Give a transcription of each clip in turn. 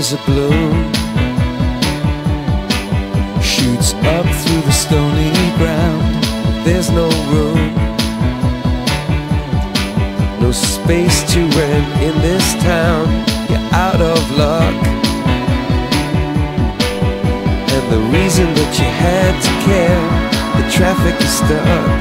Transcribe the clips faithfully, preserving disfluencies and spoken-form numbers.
is a bloom, shoots up through the stony ground. There's no room, no space to rent in this town. You're out of luck, and the reason that you had to care, the traffic is stuck,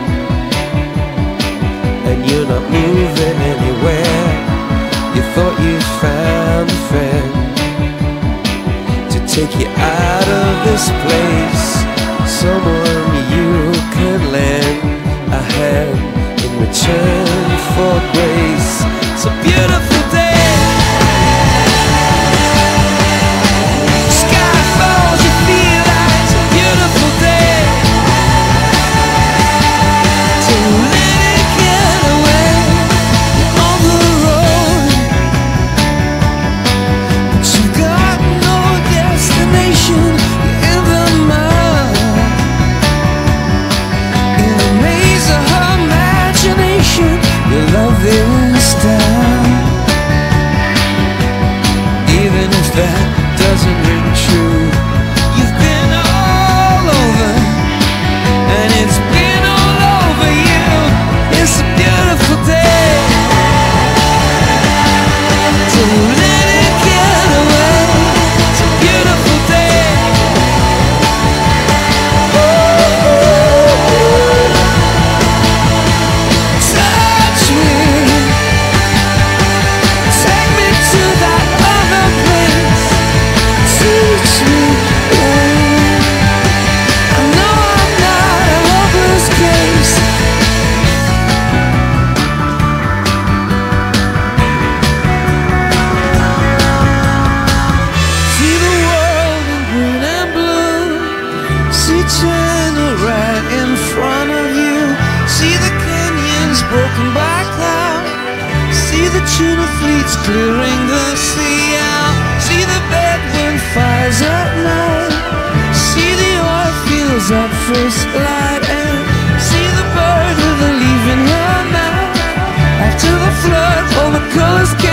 and you're not moving anywhere. You thought you'd found a friend to take you out of this place, someone you could lend a hand in return for grace. It's a beautiful day. Sky falls, you feel like it's a beautiful day. To let it get away, you're on the road, but you've got no destination. You're in the mud, in the maze of her imagination. Your love is down, even if that doesn't ring true. You've been all over, and it's been all over you. It's a beautiful day to let it get away. It's a beautiful day. Touch me, take me to that other place. Teach me, babe. I know I'm not a hopeless case. See the world in green and blue. See China right in front of you. See the canyons broken by cloud. See the tuna fleets clearing the sea out. See the bedroom fires at night. See the oil fields at first light. And see the bird with a leaf in her mouth. After the flood, all the colors came.